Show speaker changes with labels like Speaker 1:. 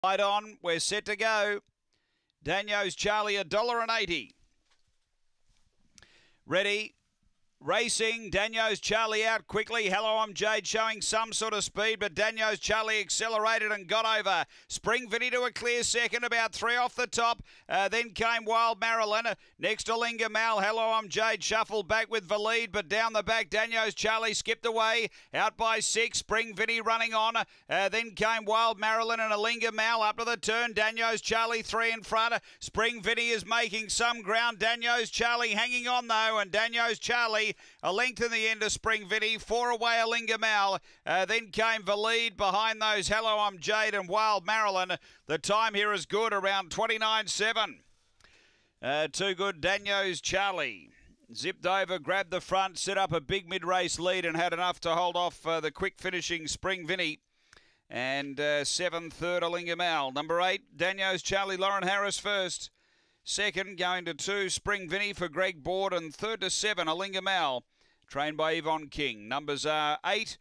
Speaker 1: Right on, we're set to go. Daniels Charlie, $1.80. Ready. Racing, Daniels Charlie out quickly. Hello, I'm Jade, showing some sort of speed, but Daniels Charlie accelerated and got over. Spring Vinny to a clear second, about 3 off the top. Then came Wild Marilyn. Next to Linga Mal. Hello, I'm Jade, shuffled back with the lead, but down the back, Daniels Charlie skipped away. Out by 6, Spring Vinny running on. Then came Wild Marilyn and Linga Mal up to the turn. Daniels Charlie 3 in front. Spring Vinny is making some ground. Daniels Charlie hanging on though, and Daniels Charlie a length in the end of Spring Vinny, 4 away Alinga Mal. Then came the lead behind those Hello I'm Jade and Wild Marilyn. The time here is good, around 29.7. Too good, Daniels Charlie. Zipped over, grabbed the front, set up a big mid-race lead and had enough to hold off the quick finishing Spring Vinny. And 7th, third Alinga Mal. Number 8, Daniels Charlie, Lauren Harris first. Second, going to 2, Spring Vinny for Greg Board. And 3rd to 7, Alinga Mal, trained by Yvonne King. Numbers are 8,